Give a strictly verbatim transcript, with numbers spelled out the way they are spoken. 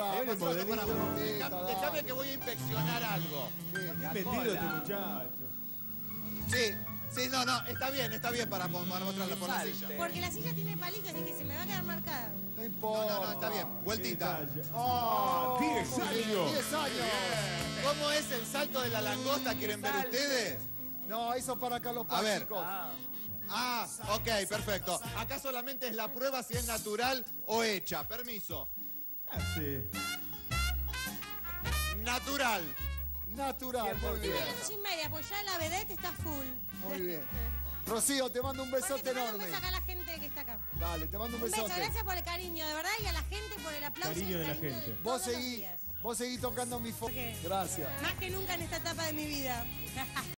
atrás. Dale, pasá modelito. para Déjame puntita, déjame dale. que voy a inspeccionar algo. Sí. Qué La metido cola. este muchacho. Sí, sí, no, no, está bien, está bien para, para mostrarlo por la Salte. silla. Porque la silla tiene palitos y que se me va a quedar marcada. No No, importa. no, no, está bien. Vueltita. Qué detalle. ¡Ah! ¡diez Muy bien, años! diez años. ¿Cómo es el salto de la langosta? ¿Quieren ver Salte. ustedes? No, eso para Carlos Paz, A ver. chicos. Ah, Ah, ok, perfecto. Acá solamente es la prueba si es natural o hecha. Permiso. Ah, sí. Natural. Natural, muy bien. Ocho y media, pues ya la vedette está full. Muy bien. Rocío, te mando un Jorge, besote te mando un enorme. beso acá a la gente que está acá. Dale, te mando un Un beso, besote. gracias por el cariño, de verdad, y a la gente por el aplauso Cariño y el de la cariño gente. de Vos todos los seguí, días. vos seguí tocando mi foto. Porque- Gracias. Más que nunca en esta etapa de mi vida.